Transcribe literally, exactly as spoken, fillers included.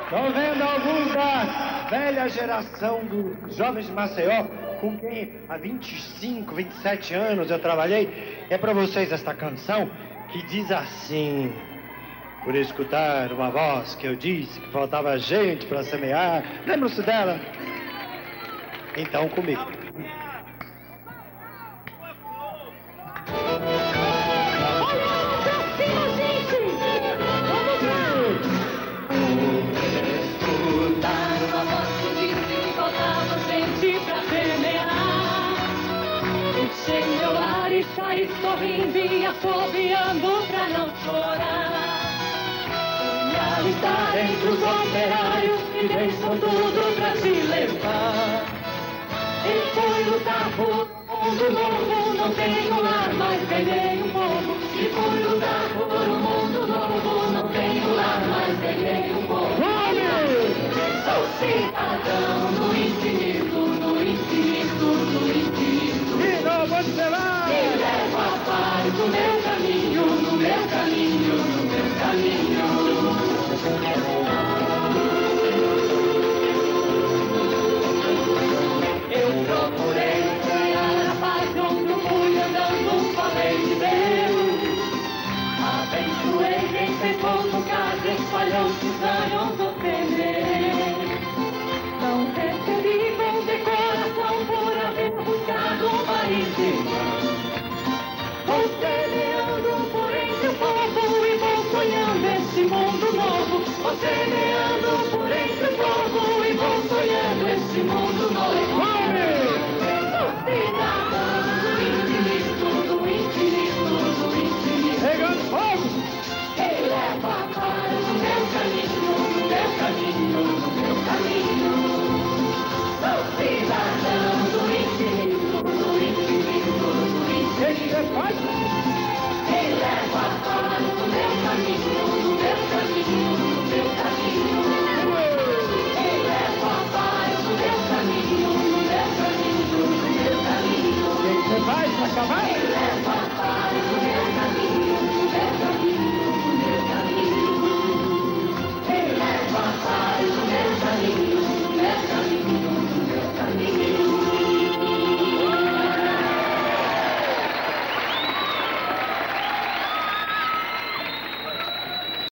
Estou vendo alguns da velha geração dos jovens de Maceió, com quem há vinte e cinco, vinte e sete anos eu trabalhei. É para vocês esta canção que diz assim: por escutar uma voz que eu disse que faltava gente para semear. Lembram-se dela? Então, comigo. Sai sorrindo e assobiando pra não chorar. Sonhar estar entre os operários que deixam tudo pra se levar. E foi lutar por um mundo novo, não tenho lar, mas ganhei um povo. E foi lutar por um mundo novo, não tenho lar, mas ganhei um povo. Sou cidadão no infinito, no infinito, no infinito. E não você vai! Me leva a paz no meu caminho, no meu caminho, no meu caminho. Eu procurei criar a paz onde eu fui andando, falei de Deus. Abençoei quem fez pouco caso, espalhou-se os ganhos do temer. Não recebi com decoração por haver buscado uma irmã. Vou semeando por entre o povo e vou sonhando esse mundo novo. Vou semeando por entre o povo e vou sonhando esse mundo novo. Sou cidadão do infinito, do infinito, do infinito. Pegando fogo! Que leva a paz no meu caminho, no meu caminho, no meu caminho. Sou cidadão do infinito, do infinito, do infinito. Você faz? Que leva a paz no meu caminho, no meu caminho, no meu caminho. Que leva a paz no meu caminho, no meu caminho, no meu caminho. O que você faz pra acabar?